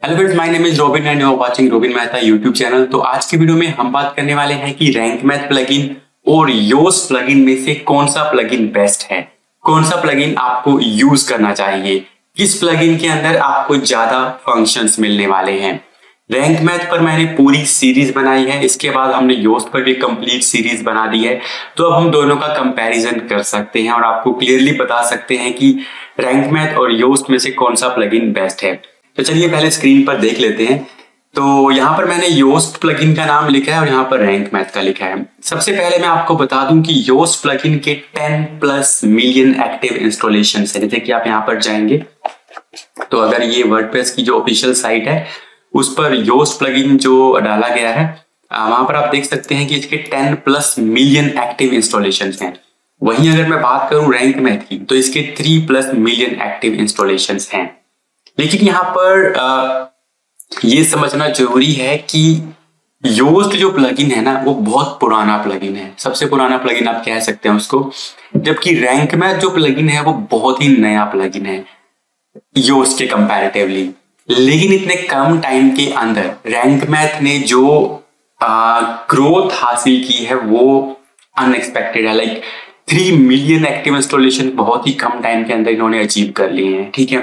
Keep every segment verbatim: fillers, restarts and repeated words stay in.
Hello friends, my name is Robin and you are watching Robin Mehta YouTube channel. तो आज की video में हम बात करने वाले हैं कि रैंक मैथ प्लगइन और योस्ट प्लगइन में से कौन सा प्लगइन बेस्ट है, कौन सा प्लगइन आपको यूज करना चाहिए, किस प्लगइन के अंदर आपको ज्यादा फंक्शंस मिलने वाले हैं। रैंक मैथ पर मैंने पूरी सीरीज बनाई है, इसके बाद हमने योस्ट पर भी कंप्लीट सीरीज बना दी है। तो अब हम दोनों का कंपैरिजन कर सकते हैं और आपको क्लियरली बता सकते हैं कि रैंक मैथ और योस्ट में से कौन सा प्लगइन बेस्ट है। तो चलिए पहले स्क्रीन पर देख लेते हैं। तो यहाँ पर मैंने योस्ट प्लगइन का नाम लिखा है और यहाँ पर रैंक मैथ का लिखा है। सबसे पहले मैं आपको बता दूं कि योस्ट प्लगइन के ten plus million active installation है। जैसे कि आप यहाँ पर जाएंगे तो अगर ये वर्डप्रेस की जो ऑफिशियल साइट है उस पर योस्ट प्लगइन जो डाला गया है वहां पर आप देख सकते हैं कि इसके ten plus million active installation हैं। वहीं अगर मैं बात करूं रैंक मैथ की तो इसके three plus million active installation हैं। लेकिन यहाँ पर आ, ये समझना जरूरी है कि योस्ट जो प्लगइन है ना वो बहुत पुराना प्लगइन है, सबसे पुराना प्लगइन आप कह सकते हैं उसको, जबकि रैंक मैथ जो प्लगइन है वो बहुत ही नया प्लगइन है योस्ट के कंपैरेटिवली। लेकिन इतने कम टाइम के अंदर रैंक मैथ ने जो ग्रोथ हासिल की है वो अनएक्सपेक्टेड है। Like three million active installation बहुत ही कम टाइम के अंदर इन्होंने अचीव कर लिए हैं। ठीक है,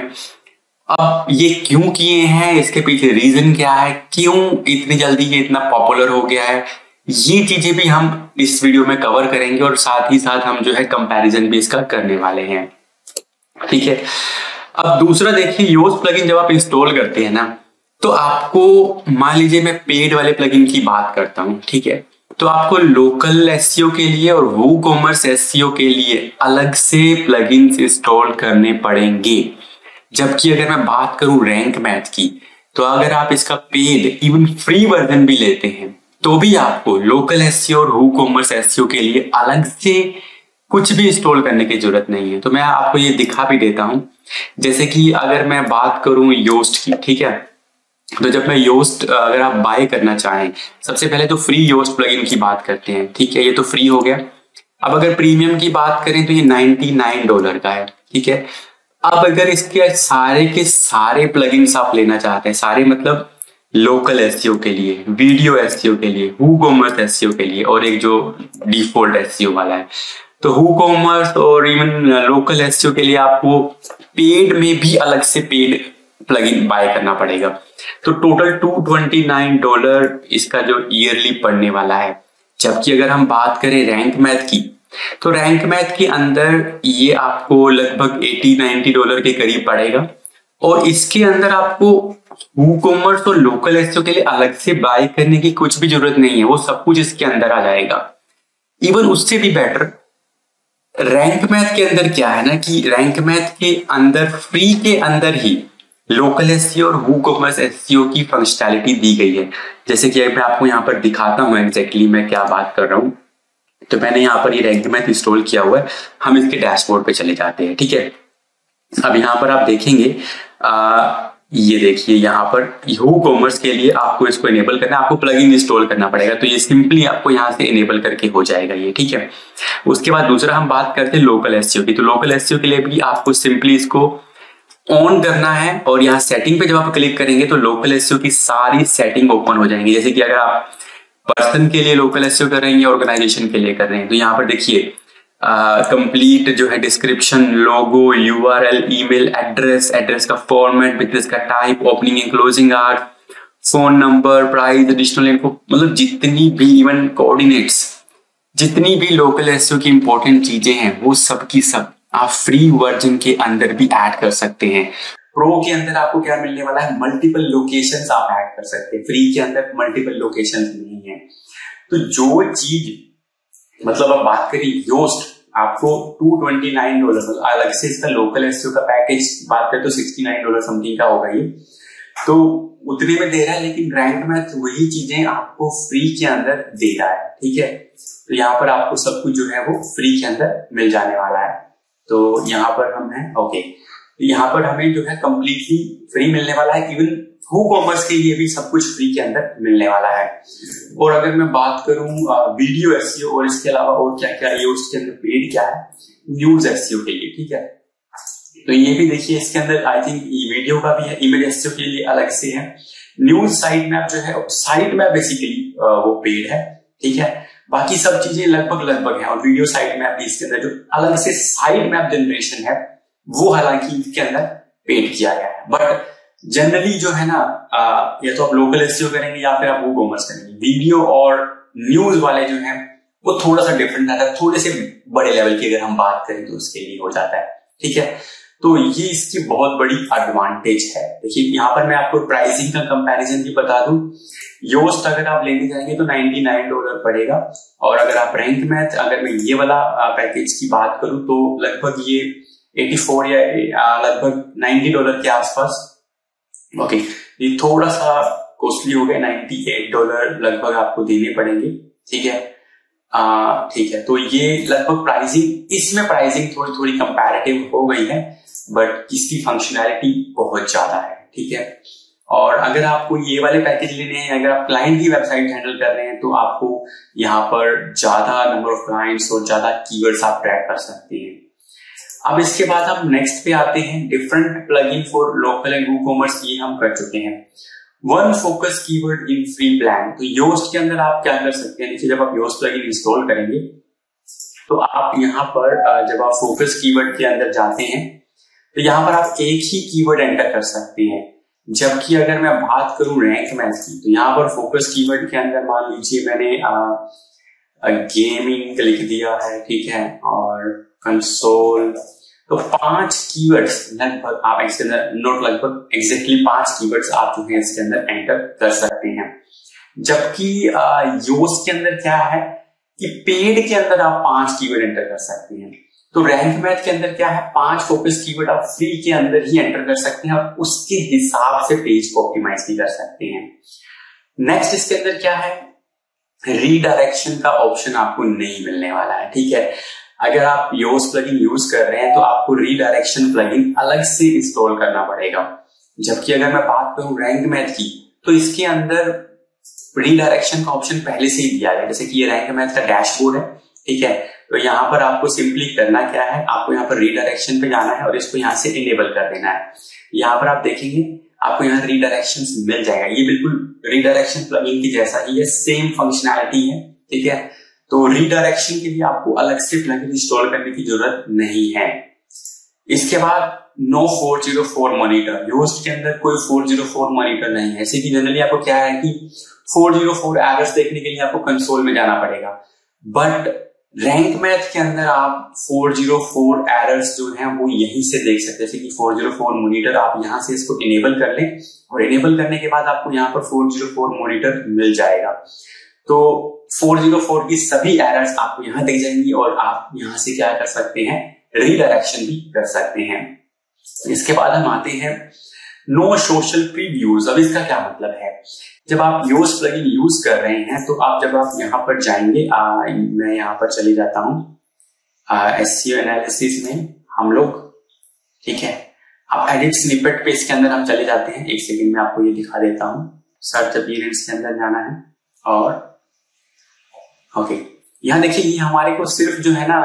अब ये क्यों किए हैं, इसके पीछे रीजन क्या है, क्यों इतनी जल्दी ये इतना पॉपुलर हो गया है, ये चीजें भी हम इस वीडियो में कवर करेंगे और साथ ही साथ हम जो है कंपैरिजन भी इसका करने वाले हैं। ठीक है, अब दूसरा देखिए, योस्ट प्लगइन जब आप इंस्टॉल करते हैं ना तो आपको, मान लीजिए मैं पेड वाले प्लगइन की बात करता हूं, ठीक है, तो आपको लोकल एसईओ के लिए और वूकॉमर्स एसईओ के लिए अलग से प्लगइन्स इंस्टॉल करने पड़ेंगे। जबकि अगर मैं बात करूं रैंक मैथ की तो अगर आप इसका पेड इवन फ्री वर्जन भी लेते हैं तो भी आपको लोकल एसईओ और वूकॉमर्स एसईओ के लिए अलग से कुछ भी इंस्टॉल करने की जरूरत नहीं है। तो मैं आपको ये दिखा भी देता हूं। जैसे कि अगर मैं बात करूं योस्ट की, ठीक है, तो जब मैं योस्ट अगर आप बाय करना चाहें, सबसे पहले तो फ्री योस्ट प्लगइन की बात करते हैं। ठीक है, ये तो फ्री हो गया। अब अगर प्रीमियम की बात करें तो ये नाइनटी नाइन डॉलर का है। ठीक है, अब अगर इसके सारे के सारे प्लगइन्स आप लेना चाहते हैं, सारे मतलब लोकल एसईओ के लिए, वीडियो एसईओ के लिए, वूकॉमर्स एसईओ के लिए और एक जो डिफॉल्ट एसईओ वाला है, तो वूकॉमर्स और इवन लोकल एसईओ के लिए आपको पेड में भी अलग से पेड प्लगइन बाय करना पड़ेगा। तो total two twenty nine dollar इसका जो ईयरली पड़ने वाला है। जबकि अगर हम बात करें रैंक मैथ की तो रैंक मैथ के अंदर ये आपको लगभग अस्सी नब्बे डॉलर के करीब पड़ेगा और इसके अंदर आपको वूकॉमर्स और लोकल एसईओ के लिए अलग से बाय करने की कुछ भी जरूरत नहीं है, वो सब कुछ इसके अंदर आ जाएगा। इवन उससे भी बेटर रैंक मैथ के अंदर क्या है ना कि रैंक मैथ के अंदर फ्री के अंदर ही लोकल एसईओ और वूकॉमर्स एसईओ की फंक्शनैलिटी दी गई है। जैसे कि मैं आपको यहाँ पर दिखाता हूँ एग्जैक्टली मैं क्या बात कर रहा हूँ। तो मैंने यहाँ पर ये रैंक मैथ इंस्टॉल किया हुआ है। हम इसके डैशबोर्ड पे चले जाते हैं। ठीक है, अब यहाँ पर आप देखेंगे, आ, ये देखिए यहाँ पर वूकॉमर्स के लिए आपको इसको इनेबल करना है, आपको प्लगइन इंस्टॉल करना पड़ेगा। तो ये सिंपली आपको यहाँ से इनेबल करके हो जाएगा ये। ठीक है, उसके बाद दूसरा हम बात करते हैं लोकल एसईओ की। तो लोकल एसईओ के लिए भी आपको सिंपली इसको ऑन करना है और यहाँ सेटिंग पे जब आप क्लिक करेंगे तो लोकल एसईओ की सारी सेटिंग ओपन हो जाएंगी। जैसे कि अगर आप पर्सन के लिए लोकल एसईओ कर रहे हैं या ऑर्गेनाइजेशन के लिए कर रहे हैं तो यहाँ पर देखिए कंप्लीट uh, जो है description, logo, URL, email address, address का फॉर्मेट, बिजनेस का type, opening and closing hours, phone number, price, additional info, मतलब जितनी भी इवन कोऑर्डिनेट्स, जितनी भी लोकल एसईओ की इंपॉर्टेंट चीजें हैं वो सब की सब आप फ्री वर्जन के अंदर भी ऐड कर सकते हैं। प्रो के अंदर आपको क्या मिलने वाला है, मल्टीपल लोकेशंस आप ऐड कर सकते हैं। फ्री के अंदर मल्टीपल लोकेशंस नहीं है। तो जो चीज मतलब अब बात करें योस्ट, आपको टू ट्वेंटी नाइन डॉलर अलग से इसका लोकल एसईओ का पैकेज बात करें तो सिक्सटी नाइन डॉलर समथिंग का होगा ये, तो उतने में दे रहा है। लेकिन रैंक मैथ वही चीजें आपको फ्री के अंदर दे रहा है। ठीक है, तो यहाँ पर आपको सब कुछ जो है वो फ्री के अंदर मिल जाने वाला है। तो यहाँ पर हम हैं ओके, तो यहाँ पर हमें जो है कंप्लीटली फ्री मिलने वाला है। इवन वूकॉमर्स के लिए भी सब कुछ फ्री के अंदर मिलने वाला है। और अगर मैं बात करूं वीडियो एसईओ और इसके अलावा और क्या क्या योस्ट के अंदर पेड क्या है, न्यूज एसईओ के लिए, ठीक है, तो ये भी देखिए, इसके अंदर आई थिंक वीडियो का भी है, इमेज एसईओ के लिए अलग से है। न्यूज साइट मैप जो है, साइट मैप बेसिकली वो पेड है, ठीक है। बाकी सब चीजें लगभग लगभग है, और वीडियो साइट मैप भी इसके अंदर जो अलग से साइट मैप जनरेशन है वो हालांकि इसके अंदर पेड किया गया है। बट जनरली जो है ना, आ, या तो आप लोकल एसईओ करेंगे या फिर आप वो कॉमर्स करेंगे। वीडियो और न्यूज वाले जो है वो थोड़ा सा डिफरेंट आता है, थोड़े से बड़े लेवल की अगर हम बात करें तो उसके लिए हो जाता है, ठीक है। तो ये इसकी बहुत बड़ी एडवांटेज है। देखिए यहाँ पर मैं आपको प्राइसिंग का कंपैरिजन भी बता दूं। योस्ट अगर आप लेने जाएंगे तो निन्यानवे डॉलर पड़ेगा, और अगर आप रैंक मैथ अगर मैं ये वाला पैकेज की बात करूं तो लगभग ये चौरासी या लगभग नब्बे डॉलर के आसपास। ओके, ये थोड़ा सा कॉस्टली हो गया, अट्ठानवे डॉलर लगभग आपको देने पड़ेंगे, ठीक है। ठीक है, तो ये लगभग प्राइसिंग, इसमें प्राइसिंग थोड़ी थोड़ी कंपैरेटिव हो गई है, बट इसकी फंक्शनैलिटी बहुत ज्यादा है, ठीक है। और अगर आपको ये वाले पैकेज लेने हैं, अगर आप क्लाइंट की वेबसाइट हैंडल कर रहे हैं तो आपको यहाँ पर ज्यादा नंबर ऑफ क्लाइंट्स और ज्यादा कीवर्ड्स आप ट्रैक कर सकते हैं। अब इसके बाद हम नेक्स्ट पे आते हैं, different plugin for local and WooCommerce, ये हम कर चुके हैं। One focus keyword in free plan, तो योस्ट के अंदर आप क्या कर सकते हैं, देखिए जब आप योस्ट प्लगइन इंस्टॉल करेंगे तो आप यहाँ पर जब आप फोकस कीवर्ड के अंदर जाते हैं तो यहाँ पर आप एक ही कीवर्ड एंटर कर सकते हैं। जबकि अगर मैं बात करूं रैंक मैथ की, तो यहाँ पर फोकस कीवर्ड के अंदर मान लीजिए मैंने गेमिंग लिख दिया है, ठीक है, और कंसोल, तो पांच कीवर्ड्स लगभग आप इसके अंदर, नोट लगभग एग्जैक्टली पांच कीवर्ड्स आप जो है इसके अंदर एंटर कर सकते हैं। जबकि योस्ट के अंदर क्या है कि पेड के अंदर आप पांच कीवर्ड एंटर कर सकते हैं। तो रैंक मैथ के अंदर क्या है, पांच फोकस कीवर्ड आप फ्री के अंदर ही एंटर कर सकते हैं और उसके हिसाब से पेज को ऑप्टिमाइज भी कर सकते हैं। नेक्स्ट इसके अंदर क्या है, रीडायरेक्शन का ऑप्शन आपको नहीं मिलने वाला है, ठीक है। अगर आप योस्ट प्लगइन यूज कर रहे हैं तो आपको रीडायरेक्शन प्लगइन अलग से इंस्टॉल करना पड़ेगा। जबकि अगर मैं बात करूं रैंक मैथ की, तो इसके अंदर रीडायरेक्शन का ऑप्शन पहले से ही दिया गया। जैसे कि ये रैंक मैथ का डैशबोर्ड है, ठीक है, तो यहाँ पर आपको सिंपली करना क्या है, आपको यहाँ पर रीडायरेक्शन पे जाना है और इसको यहाँ से इनेबल कर देना है। यहाँ पर आप देखेंगे आपको यहाँ रीडायरेक्शन मिल जाएगा, ये बिल्कुल रीडायरेक्शन प्लगइन की जैसा ही है, सेम फंक्शनैलिटी है, ठीक है। तो रीडायरेक्शन के लिए आपको अलग से प्लगइन इंस्टॉल करने की जरूरत नहीं है। इसके बाद no four zero four monitor, Yoast के अंदर कोई फोर जीरो फोर मॉनिटर नहीं है। ऐसे कि जनरली आपको क्या है कि फोर जीरो फोर एरर्स देखने के लिए आपको कंसोल में जाना पड़ेगा, बट रैंक मैथ के अंदर आप फोर जीरो फोर एरर्स जो हैं वो यहीं से देख सकते हैं। जैसे कि फोर जीरो फोर मॉनिटर आप यहां से इसको इनेबल कर लें और इनेबल करने के बाद आपको यहाँ पर फोर जीरो फोर मॉनिटर मिल जाएगा। तो फोर जीरो फोर की सभी एरर्स आपको यहां दिख जाएंगी और आप यहां से क्या कर सकते हैं, रीडायरेक्शन भी कर सकते हैं। इसके बाद हम आते हैं नो सोशल प्रीव्यूज। अब इसका क्या मतलब है, जब आप योस्ट प्लगइन यूज कर रहे हैं तो आप जब आप यहाँ पर जाएंगे, आ, मैं यहाँ पर चले जाता हूँ एसईओ एनालिसिस में हम लोग, ठीक है, आप एडिट स्निपेट पे इसके अंदर हम चले जाते हैं। एक सेकंड में आपको ये दिखा देता हूँ, सर्च अपीयरेंस के अंदर जाना है और ओके, यहाँ देखिए ये हमारे को सिर्फ जो है ना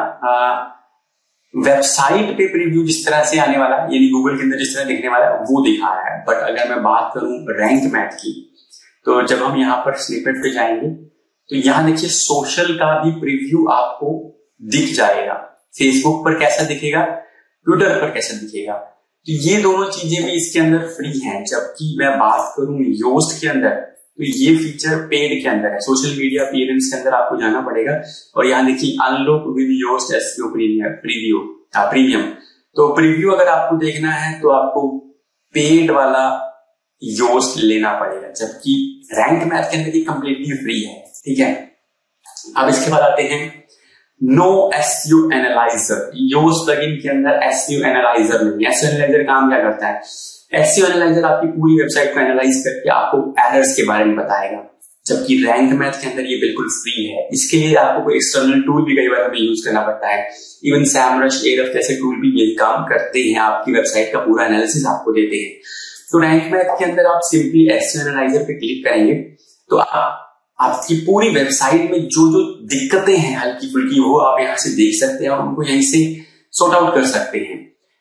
वेबसाइट पे प्रीव्यू जिस तरह से आने वाला है, यानी गूगल के अंदर जिस तरह दिखने वाला है वो दिखा रहा है। बट अगर मैं बात करूं रैंक मैथ की, तो जब हम यहाँ पर स्निपेट पे जाएंगे तो यहाँ देखिए सोशल का भी प्रीव्यू आपको दिख जाएगा। फेसबुक पर कैसा दिखेगा, ट्विटर पर कैसा दिखेगा, तो ये दोनों चीजें भी इसके अंदर फ्री हैं। जबकि मैं बात करूं योस्ट के अंदर तो ये फीचर पेड के अंदर है। सोशल मीडिया अपीयरेंस के अंदर आपको जाना पड़ेगा और यहाँ देखिए unlock with Yoast SEO premium preview premium तो प्रीव्यू अगर आपको देखना है तो आपको पेड वाला योस्ट लेना पड़ेगा, जबकि रैंक मैथ के अंदर ये कंप्लीटली फ्री है, ठीक है। अब इसके बाद आते हैं no SEO analyser. Yoast plugin के अंदर एसईओ एनालाइजर नहीं है। एसईओ एनालाइजर काम क्या करता है, एसईओ एनालाइजर आपकी पूरी वेबसाइट को एनालाइज करके आपको एरर्स के बारे में बताएगा, जबकि रैंक मैथ के अंदर ये बिल्कुल फ्री है। इसके लिए आपको कोई एक्सटर्नल टूल भी कई बार हमें यूज करना पड़ता है। इवन सैमरश, एरफ जैसे टूल भी यही काम करते हैं, आपकी वेबसाइट का पूरा एनालिसिस आपको देते हैं। तो रैंक मैथ के अंदर आप सिंपली एसईओ एनालाइजर पे क्लिक करेंगे तो आप आपकी पूरी वेबसाइट में जो जो दिक्कतें हैं हल्की फुल्की वो आप यहाँ से देख सकते हैं और उनको यहीं से सॉर्ट आउट कर सकते हैं।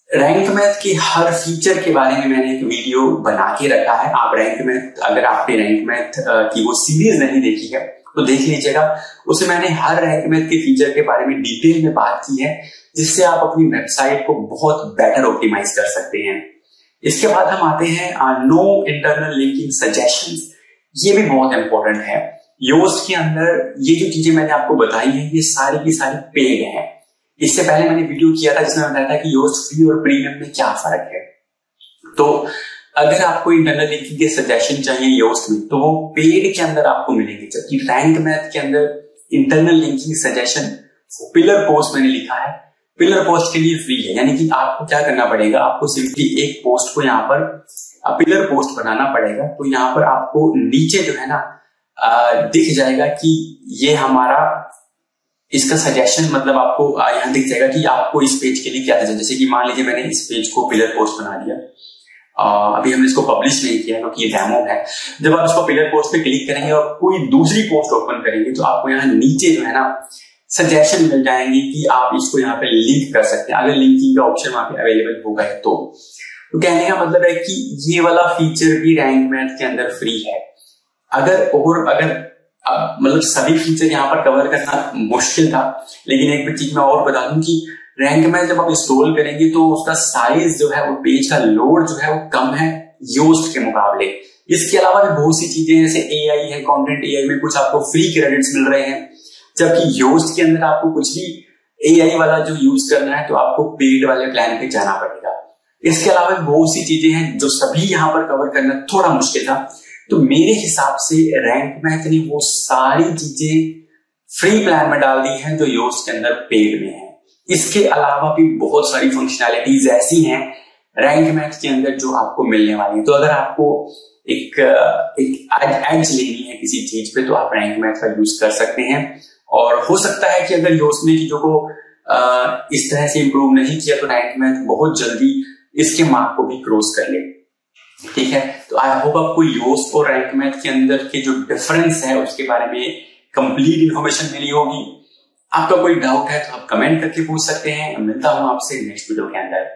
रैंक मैथ के हर फीचर के बारे में मैंने एक वीडियो बना के रखा है। आप रैंक मैथ, अगर आपने रैंक मैथ की वो सीरीज नहीं देखी है तो देख लीजिएगा। उसमें मैंने हर रैंक मैथ के फीचर के बारे में डिटेल में बात की है, जिससे आप अपनी वेबसाइट को बहुत बेटर ऑप्टिमाइज कर सकते हैं। इसके बाद हम आते हैं नो इंटरनल लिंकिंग सजेशंस। ये भी बहुत इंपॉर्टेंट है। योस्ट के अंदर ये जो चीजें मैंने आपको बताई है, ये सारी की सारी पेड है। इससे पहले मैंने वीडियो किया था जिसमें बताया था कि योस्ट फ्री और प्रीमियम में क्या फर्क है। तो अगर आपको इंटरनल लिंकिंग के सजेशन चाहिए योस्ट में, तो वो पेड के अंदर आपको मिलेंगे, जबकि रैंक मैथ के अंदर internal linking suggestion pillar post मैंने लिखा है, पिलर पोस्ट के लिए फ्री है। यानी कि आपको क्या करना पड़ेगा, आपको सिंपली एक पोस्ट को यहाँ पर पिलर पोस्ट बनाना पड़ेगा। तो यहाँ पर आपको नीचे जो है ना दिख जाएगा कि ये हमारा इसका सजेशन, मतलब आपको यहाँ दिख जाएगा कि आपको इस पेज के लिए क्या चाहिए। जैसे कि मान लीजिए मैंने इस पेज को पिलर पोस्ट बना दिया, आ, अभी हमने इसको पब्लिश नहीं किया क्योंकि ये डेमो है। जब आप इसको पिलर पोस्ट पे क्लिक करेंगे और कोई दूसरी पोस्ट ओपन करेंगे तो आपको यहाँ नीचे जो है ना सजेशन मिल जाएंगे कि आप इसको यहाँ पे लिंक कर सकते हैं, अगर लिंकिंग का ऑप्शन वहां पे अवेलेबल होगा तो। तो कहने का मतलब है कि ये वाला फीचर भी रैंक मैथ के अंदर फ्री है। अगर और अगर मतलब सभी फीचर यहाँ पर कवर करना मुश्किल था, लेकिन एक चीज मैं और बता दूं कि रैंक मैथ जब आप इंस्टॉल करेंगे तो उसका साइज जो है, वो पेज का लोड जो है वो कम है योस्ट के मुकाबले। इसके अलावा भी बहुत सी चीजें जैसे एआई है, कंटेंट एआई में कुछ आपको फ्री क्रेडिट्स मिल रहे हैं, जबकि योस्ट के अंदर आपको कुछ भी एआई वाला जो यूज करना है तो आपको पेड वाले प्लान पे जाना पड़ेगा। इसके अलावा बहुत सी चीजें हैं जो सभी यहाँ पर कवर करना थोड़ा मुश्किल था। तो मेरे हिसाब से रैंक मैथ ने वो सारी चीजें फ्री प्लान में डाल दी हैं जो योस्ट के अंदर पेड में है। इसके अलावा भी बहुत सारी फंक्शनैलिटीज ऐसी हैं रैंक मैथ के अंदर जो आपको मिलने वाली है। तो अगर आपको एक एक एज लेनी है किसी चीज पे तो आप रैंक मैथ का यूज कर सकते हैं। और हो सकता है कि अगर योस्ट ने चीजों को इस तरह से इंप्रूव नहीं किया तो रैंक मैथ बहुत जल्दी इसके मार्क को भी क्रॉस कर ले। ठीक है, तो आई होप आपको योस्ट और रैंक मैथ के अंदर के जो डिफरेंस है उसके बारे में कंप्लीट इंफॉर्मेशन मिली होगी। आपका कोई डाउट है तो आप कमेंट करके पूछ सकते हैं। मिलता हूं आपसे नेक्स्ट वीडियो के अंदर।